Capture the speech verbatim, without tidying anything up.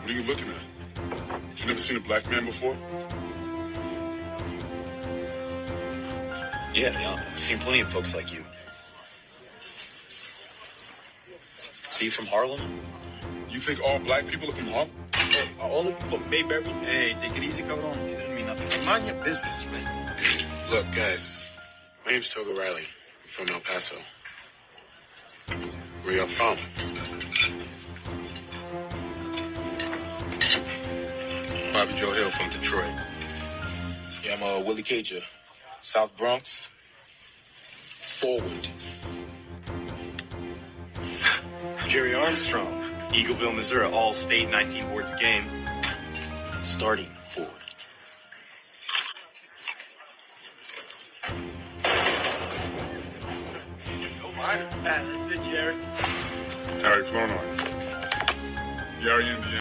What are you looking at? You never seen a black man before? Yeah, yeah, I've seen plenty of folks like you. So you from Harlem? You think all black people are from Harlem? Oh, all of them from Mayberry? Hey, take it easy, cabrón. It didn't mean nothing. Mind your business, man. Look, guys, my name's Toga Riley. I'm from El Paso. Where y'all from? Bobby Joe Hill from Detroit. Yeah, I'm uh, Willie Cager. South Bronx. Forward. Jerry Armstrong. Eagleville, Missouri. All-state, nineteen boards a game. Starting forward. Don't mind it. Ah, that's it, Jerry. Harry Flournoy. Gary, Indiana.